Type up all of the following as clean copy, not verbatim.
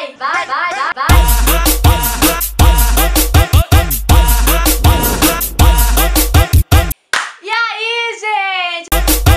vai. E aí, gente?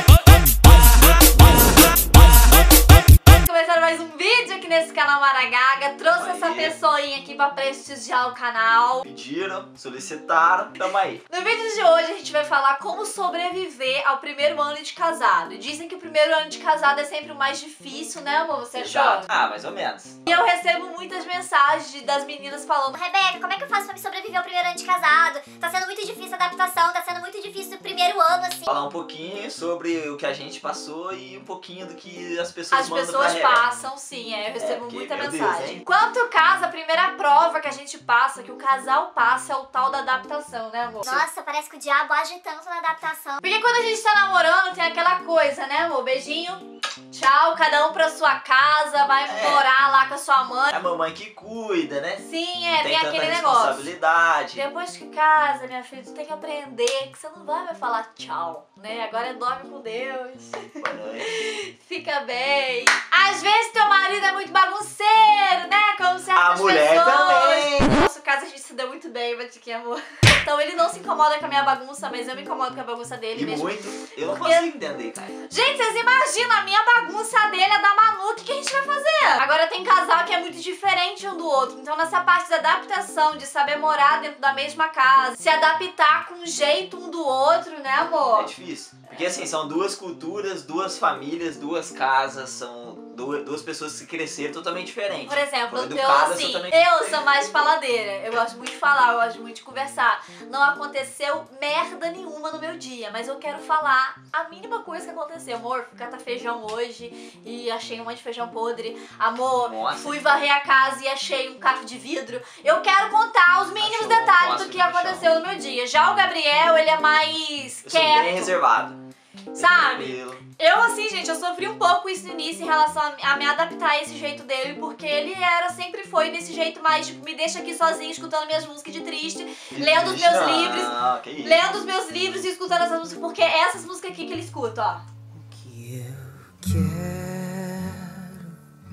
Começando mais um vídeo aqui nesse canal Maragaga. Trouxe essa pessoinha aqui pra prestigiar o canal. Pediram, solicitaram, tamo aí. No vídeo de hoje a gente vai falar como sobreviver ao primeiro ano de casado. Dizem que o primeiro ano de casado é sempre o mais difícil, né, amor? Você achou? Ah, mais ou menos. E eu recebo muitas mensagens das meninas falando: Rebeca, como é que eu faço pra me sobreviver ao primeiro ano de casado? Tá sendo muito difícil a adaptação, tá sendo muito difícil o primeiro ano, assim. Falar um pouquinho sobre o que a gente passou e um pouquinho do que as pessoas mandam pra pessoas Rebeca. passam, sim, eu recebo porque, muita meu mensagem. Deus, hein? Quanto casa, a primeira prova que a gente passa, que o casal passa, é o tal da adaptação, né, amor? Nossa, parece que o diabo age tanto na adaptação. Porque quando a gente tá namorando, tem aquela coisa, né, amor? Beijinho, tchau, cada um pra sua casa, vai morar lá com a sua mãe. É a mamãe que cuida, né? Sim, Não tem tanta aquele negócio. responsabilidade. Depois que casa, minha filha, tu tem que aprender que você não vai mais falar tchau, né? Agora dorme com Deus. Boa noite. Fica bem. Às vezes teu marido é muito bagunceiro, né? Como certas A mulher pessoas. também. No nosso caso, a gente se deu muito bem, Batiquinha, amor. Então ele não se incomoda com a minha bagunça, mas eu me incomodo com a bagunça dele E mesmo. muito. Eu não Porque- consigo entender, cara. Gente, vocês imaginam a minha bagunça dele, a da Manu, o que a gente vai fazer? Agora tem casal que é muito diferente um do outro. Então nessa parte da adaptação, de saber morar dentro da mesma casa, se adaptar com o jeito um do outro, né, É amor? difícil. Porque assim, são duas culturas, duas famílias, duas casas, são duas pessoas que cresceram totalmente diferentes. Por exemplo, Foram eu educadas assim, totalmente eu sou mais faladeira. Eu gosto muito de falar, eu gosto muito de conversar. Não aconteceu merda nenhuma no meu dia, mas eu quero falar a mínima coisa que aconteceu. Amor, fui catar feijão hoje e achei um monte de feijão podre. Amor, Nossa. fui varrer a casa e achei um caco de vidro. Eu quero contar os mínimos Achou um detalhes fósforo do que no aconteceu no meu dia. Já o Gabriel, ele é mais Eu sou bem quieto, reservado. sabe? Tranquilo. Eu, assim, gente, eu sofri um pouco com isso no início em relação a me adaptar a esse jeito dele, porque ele sempre foi desse jeito mais, tipo, me deixa aqui sozinho, escutando minhas músicas de triste, lendo os meus livros, Não, que isso. lendo os meus livros e escutando essas músicas, porque é essas músicas aqui que ele escuta, ó. O que eu quero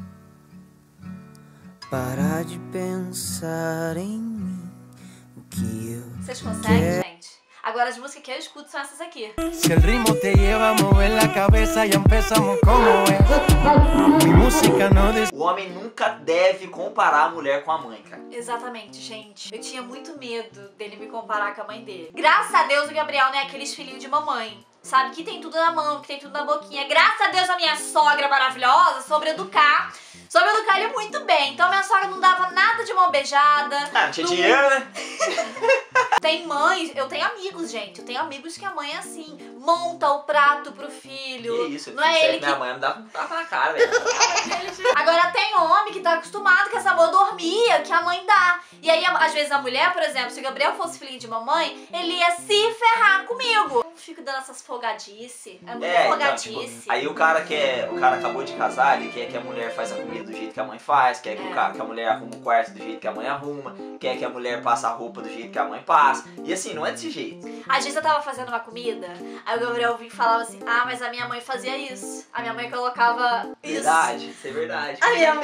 parar de pensar em mim. O que eu Vocês conseguem, gente? Agora as músicas que eu escuto são essas aqui. Si el ritmo te lleva a mover la cabeza, ya empezamos como es. Mi música no dice. O homem nunca deve comparar a mulher com a mãe, cara. Exatamente, gente. Eu tinha muito medo dele me comparar com a mãe dele. Graças a Deus o Gabriel não é aqueles filhinhos de mamãe. Sabe, que tem tudo na mão, que tem tudo na boquinha. Graças a Deus a minha sogra maravilhosa soube educar ele muito bem. Então minha sogra não dava nada de mão beijada. Ah, não tinha dinheiro, né? Tem mães, eu tenho amigos, gente. Eu tenho amigos que a mãe é assim, monta o prato pro filho. Que isso, não é ele que... minha mãe me dava um tapa na cara, velho. Agora tem homem que tá acostumado com essa mordomia que a mãe dá. E aí, às vezes, a mulher, por exemplo, se o Gabriel fosse filhinho de mamãe, ele ia se ferrar comigo. Eu não fico dando essas folgadices. É muito folgadice. Então, tipo, aí o cara acabou de casar, ele quer que a mulher faça a comida do jeito que a mãe faz, quer que, que a mulher arruma o quarto do jeito que a mãe arruma, quer que a mulher passe a roupa do jeito que a mãe passa. E assim, não é desse jeito. Às vezes eu tava fazendo uma comida, aí o Gabriel vinha e falava assim: ah, mas a minha mãe fazia isso. A minha mãe colocava isso. Verdade, isso é verdade. A minha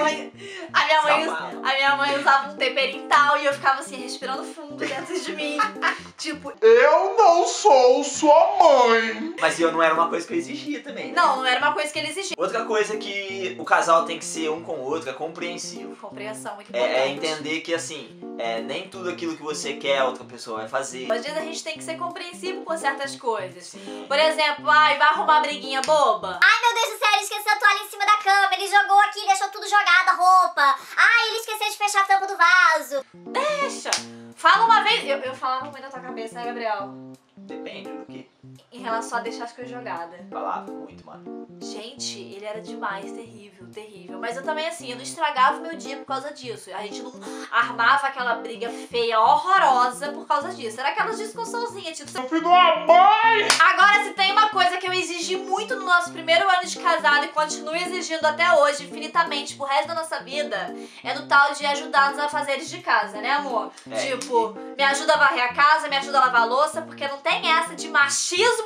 mãe usava um temperinho tal e eu ficava assim, respirando fundo dentro de mim. Tipo, Eu não sou sua mãe. Mas eu não era uma coisa que eu exigia também, né? não era uma coisa que ele exigia. Outra coisa que o casal tem que ser um com o outro é compreensivo. Compreensão, muito importante. É entender que assim, nem tudo aquilo que você quer a outra pessoa vai fazer. Às vezes a gente tem que ser compreensivo com certas coisas. Por exemplo, vai arrumar briguinha boba. Ai, meu Deus do céu, ele esqueceu a toalha em cima da cama, ele jogou aqui, deixou tudo jogado, a roupa. Ai, ele esqueceu de fechar a tampa do vaso. Deixa. Fala uma vez. Eu falava muito na tua cabeça, né, Gabriel? Depende do que. Em relação a deixar as coisas jogadas. Falava muito, mano. Gente, ele era demais, terrível, terrível. Mas eu também, assim, eu não estragava o meu dia por causa disso. A gente não armava aquela briga feia, horrorosa por causa disso. Era aquelas discussãozinhas, tipo... Filho de uma mãe. Agora, se tem uma coisa que eu exigi muito no nosso primeiro ano de casado e continuo exigindo até hoje, infinitamente, pro resto da nossa vida, é no tal de ajudar nos afazeres de casa, né, amor? Tipo, me ajuda a varrer a casa, me ajuda a lavar a louça, porque não tem essa de machismo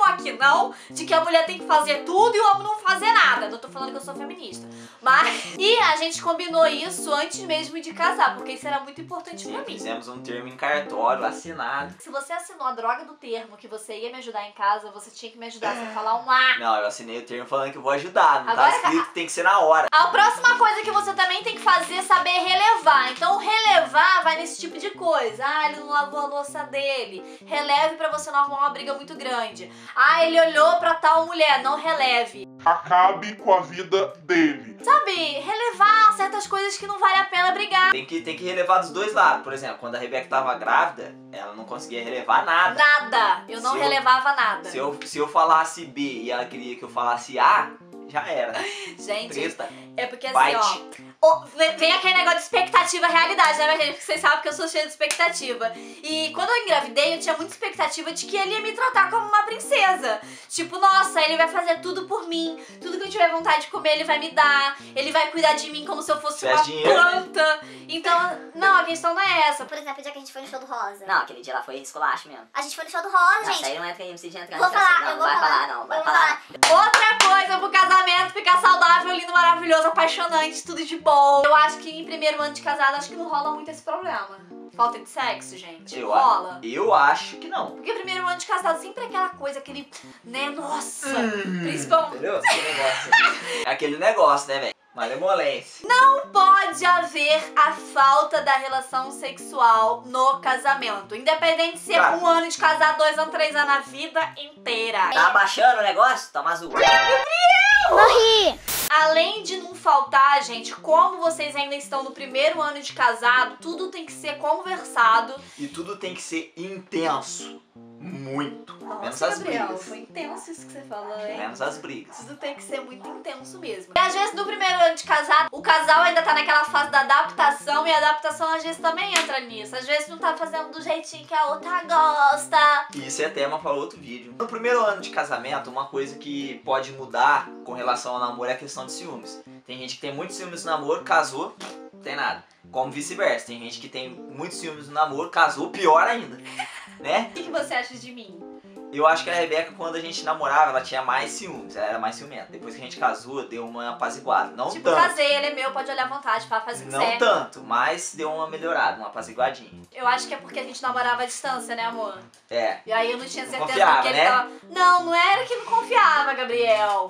aqui não de que a mulher tem que fazer tudo e o homem não fazer nada. Não tô falando que eu sou feminista. Mas... E a gente combinou isso antes mesmo de casar, porque isso era muito importante pra mim. Fizemos um termo em cartório, assinado. Se você assinou a droga do termo que você ia me ajudar em casa, você tinha que me ajudar sem falar um A. Não, eu assinei o termo falando que eu vou ajudar. Não Agora tá escrito que tem que ser na hora. A próxima coisa que você também tem que fazer é saber relevar. Então relevar vai nesse tipo de coisa. Ah, ele não lavou a louça dele. Releve pra você não arrumar uma briga muito grande. Ah, ele olhou pra tal mulher. Não releve. Acabe com a vida dele. Sabe, relevar certas coisas que não vale a pena brigar. Tem que relevar dos dois lados. Por exemplo, quando a Rebeca tava grávida, ela não conseguia relevar nada. Nada. Eu não relevava nada. Se eu falasse B e ela queria que eu falasse A, já era. Gente, Treta. é porque assim, ó, vem aquele negócio de expectativa e realidade, né, minha gente? Porque vocês sabem que eu sou cheia de expectativa. E quando eu engravidei, eu tinha muita expectativa de que ele ia me tratar como uma princesa. Tipo, nossa, ele vai fazer tudo por mim. Tudo que eu tiver vontade de comer, ele vai me dar. Ele vai cuidar de mim como se eu fosse uma planta. Então, não, a questão não é essa. Por exemplo, o dia que a gente foi no show do Rosa. Não, aquele dia lá foi esculacho mesmo. A gente foi no show do Rosa, Nossa, gente. aí não entra em MC de entrar Vou nessa falar, não, eu vou vai falar. não, vai Eu vou falar. Outra coisa pro casamento ficar saudável, lindo, maravilhoso, apaixonante, tudo de bom. Eu acho que em primeiro ano de casado, acho que não rola muito esse problema. Falta de sexo, gente. Rola. Eu acho que não. Porque primeiro ano de casado sempre é aquela coisa, aquele, né, nossa, principalmente. Entendeu? Aquele negócio, né, velho? Malemolência. Não pode haver a falta da relação sexual no casamento. Independente se é Claro. 1 ano de casado, 2 anos, 3 anos, a vida inteira. Tá abaixando o negócio? Toma azul. Morri! Além de não faltar, gente, como vocês ainda estão no primeiro ano de casado, tudo tem que ser conversado. E tudo tem que ser intenso. Muito. Menos Nossa, as Gabriel, brigas. foi intenso isso que você falou, hein? Menos as brigas. Tudo tem que ser muito intenso mesmo. E às vezes no primeiro ano de casado, o casal ainda tá naquela fase da adaptação e a adaptação às vezes também entra nisso. Às vezes não tá fazendo do jeitinho que a outra gosta. E isso é tema para outro vídeo. No primeiro ano de casamento, uma coisa que pode mudar com relação ao namoro é a questão de ciúmes. Tem gente que tem muitos ciúmes no namoro, casou, não tem nada. Como vice-versa. Tem gente que tem muitos ciúmes no namoro, casou, pior ainda. Né? O que você acha de mim? Eu acho que a Rebeca, quando a gente namorava, ela tinha mais ciúmes, ela era mais ciumenta. Depois que a gente casou, deu uma apaziguada. Não Tipo, tanto. casei, ele é meu, pode olhar à vontade, faz o que Não quiser. tanto, mas deu uma melhorada, uma apaziguadinha. Eu acho que é porque a gente namorava à distância, né, amor? É. E aí eu não tinha certeza Confiava, que ele né? tava... Não era que não confiava, Gabriel.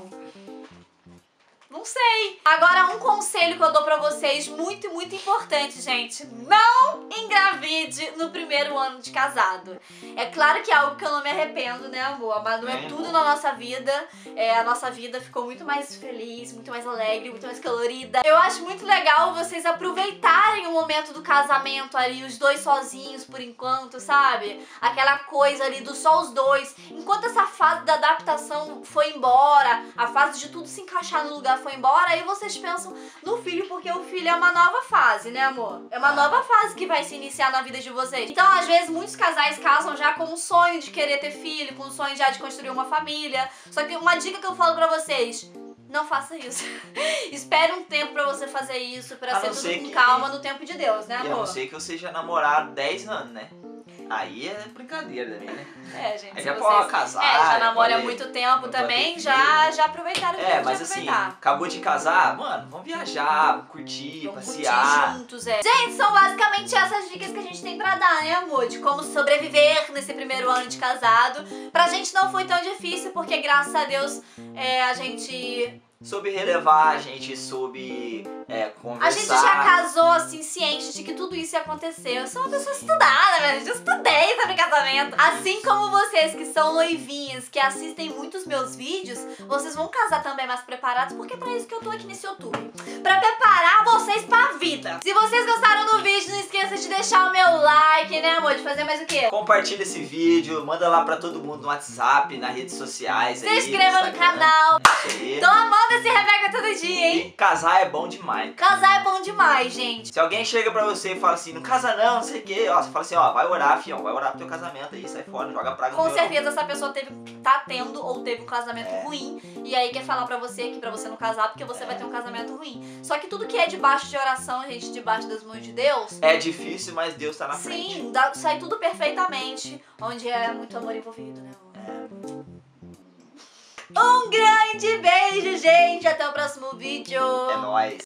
Não sei. Agora, um conselho que eu dou pra vocês, muito, muito importante, gente. Não engravide no primeiro ano de casado. É claro que é algo que eu não me arrependo, né, amor? Mas não é tudo na nossa vida. A nossa vida ficou muito mais feliz, muito mais alegre, muito mais colorida. Eu acho muito legal vocês aproveitarem o momento do casamento ali, os dois sozinhos por enquanto, sabe? Aquela coisa ali do só os dois. Enquanto essa fase da adaptação foi embora, a fase de tudo se encaixar no lugar foi embora, aí vocês pensam no filho, porque o filho é uma nova fase, né, amor? É uma nova fase que vai se iniciar na vida de vocês. Então, às vezes, muitos casais casam já com um sonho de querer ter filho, com um sonho já de construir uma família. Só que uma dica que eu falo pra vocês: não faça isso. Espere um tempo pra você fazer isso, pra ser tudo com calma no tempo de Deus, né, amor? E a não ser que eu seja namorado 10 anos, né? Aí é brincadeira também, né? É, gente, Aí se já vocês pode casar. já namora há pode- muito tempo também, ter já aproveitaram o tempo mas de assim, aproveitar. acabou de casar, mano, vamos viajar, vamos curtir, Vamos passear. curtir juntos, Gente, são basicamente essas dicas que a gente tem pra dar, né, amor? De como sobreviver nesse primeiro ano de casado. Pra gente não foi tão difícil, porque graças a Deus a gente... Soube relevar, a gente soube conversar. A gente já casou, assim, ciente de que tudo isso ia acontecer. Eu sou uma pessoa estudada, velho. Eu estudei sobre casamento. Assim como vocês que são noivinhas, que assistem muitos meus vídeos, vocês vão casar também mais preparados, porque é pra isso que eu tô aqui nesse YouTube. Pra preparar vocês pra vida. Se vocês gostaram do vídeo, não esqueça de deixar o meu like, né, amor? De fazer mais o quê? Compartilha esse vídeo, manda lá pra todo mundo no WhatsApp, nas redes sociais. Se aí, inscreva no Instagram. canal. Isso aí. Tô amando esse Rebeca todo dia, hein? E casar é bom demais. Casar é bom demais, gente. Se alguém chega pra você e fala assim, não casa não sei o que, ó, você fala assim, ó, vai orar, fião, vai orar pro teu casamento aí, sai fora, joga praga no Com meu certeza essa pessoa tá tendo ou teve um casamento É. ruim. E aí quer falar pra você que pra você não casar, porque você vai ter um casamento ruim. Só que tudo que é debaixo de oração, gente, debaixo das mãos de Deus... É difícil, mas Deus tá na frente. Sim, sai tudo perfeitamente. Onde é muito amor envolvido, né, amor? Um grande beijo, gente. Até o próximo vídeo. É nóis.